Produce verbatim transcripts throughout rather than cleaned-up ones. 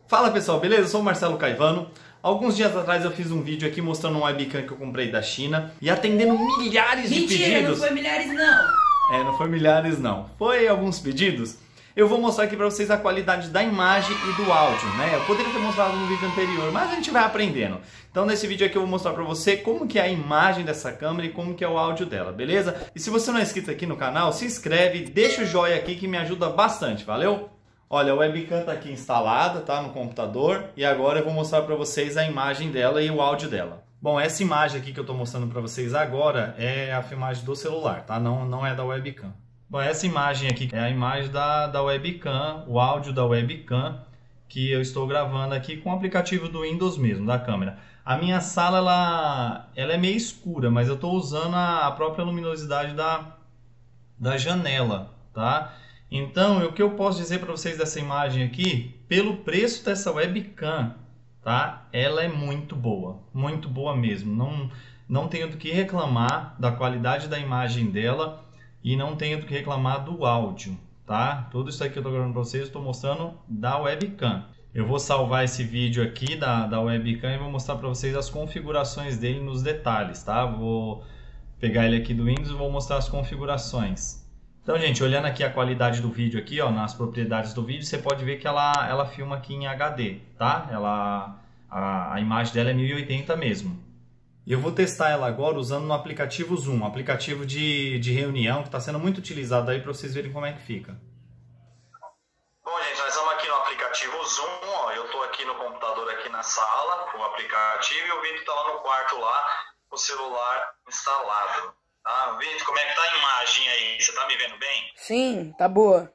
Fala pessoal, beleza? Eu sou o Marcelo Caivano. Alguns dias atrás eu fiz um vídeo aqui mostrando um webcam que eu comprei da China e atendendo milhares Mentira, de pedidos. não foi milhares não. É, não foi milhares não. Foi alguns pedidos. Eu vou mostrar aqui pra vocês a qualidade da imagem e do áudio, né? Eu poderia ter mostrado no vídeo anterior, mas a gente vai aprendendo. Então nesse vídeo aqui eu vou mostrar pra você como que é a imagem dessa câmera e como que é o áudio dela, beleza? E se você não é inscrito aqui no canal, se inscreve, deixa o joinha aqui que me ajuda bastante, valeu? Olha, a webcam tá aqui instalada, tá, no computador, e agora eu vou mostrar pra vocês a imagem dela e o áudio dela. Bom, essa imagem aqui que eu tô mostrando pra vocês agora é a filmagem do celular, tá? Não, não é da webcam. Bom, essa imagem aqui é a imagem da, da webcam, o áudio da webcam que eu estou gravando aqui com o aplicativo do Windows mesmo, da câmera. A minha sala, ela, ela é meio escura, mas eu estou usando a, a própria luminosidade da, da janela, tá? Então, o que eu posso dizer para vocês dessa imagem aqui, pelo preço dessa webcam, tá? Ela é muito boa, muito boa mesmo. Não, não tenho do que reclamar da qualidade da imagem dela e não tenho do que reclamar do áudio, tá? Tudo isso aqui que eu estou gravando para vocês, eu estou mostrando da webcam. Eu vou salvar esse vídeo aqui da, da webcam e vou mostrar para vocês as configurações dele nos detalhes, tá? Vou pegar ele aqui do Windows e vou mostrar as configurações. Então, gente, olhando aqui a qualidade do vídeo aqui, ó, nas propriedades do vídeo, você pode ver que ela, ela filma aqui em H D, tá? Ela, a, a imagem dela é mil e oitenta mesmo. E eu vou testar ela agora usando no aplicativo Zoom, um aplicativo de, de reunião que está sendo muito utilizado aí para vocês verem como é que fica. Bom, gente, nós estamos aqui no aplicativo Zoom, ó, eu estou aqui no computador aqui na sala com o aplicativo e o Vitor está lá no quarto lá com o celular instalado. Tá? Vitor, como é que tá a imagem aí? Você tá me vendo bem? Sim, tá boa.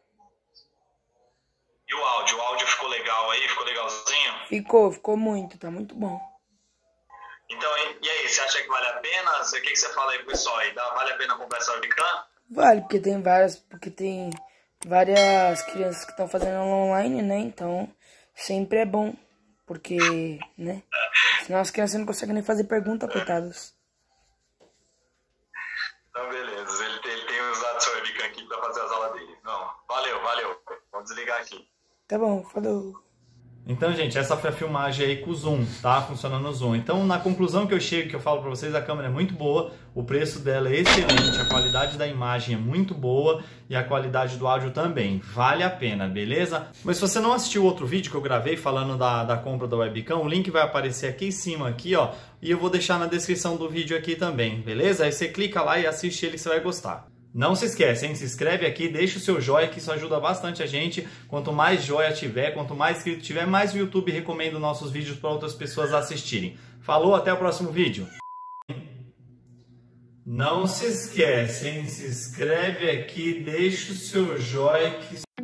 E o áudio? O áudio ficou legal aí? Ficou legalzinho? Ficou, ficou muito, tá muito bom. Então, e aí, você acha que vale a pena? O que, que você fala aí pro pessoal aí? Dá, vale a pena comprar essa webcam? Vale, porque tem várias, porque tem várias crianças que estão fazendo aula online, né? Então, sempre é bom, porque, né? Senão as crianças não conseguem nem fazer pergunta, coitadas. Então, beleza. Ele, ele tem usado sua webcam aqui pra fazer as aulas dele. Não, valeu, valeu. Vamos desligar aqui. Tá bom, falou. Então, gente, essa foi a filmagem aí com o Zoom, tá? Funcionando no Zoom. Então, na conclusão que eu chego, que eu falo pra vocês, a câmera é muito boa, o preço dela é excelente, a qualidade da imagem é muito boa e a qualidade do áudio também. Vale a pena, beleza? Mas se você não assistiu o outro vídeo que eu gravei falando da, da compra da webcam, o link vai aparecer aqui em cima, aqui, ó, e eu vou deixar na descrição do vídeo aqui também, beleza? Aí você clica lá e assiste ele que você vai gostar. Não se esquece, hein? Se inscreve aqui, deixa o seu joinha que isso ajuda bastante a gente. Quanto mais joinha tiver, quanto mais inscrito tiver, mais o YouTube recomenda nossos vídeos para outras pessoas assistirem. Falou, até o próximo vídeo. Não se esquece, hein? Se inscreve aqui, deixa o seu joinha que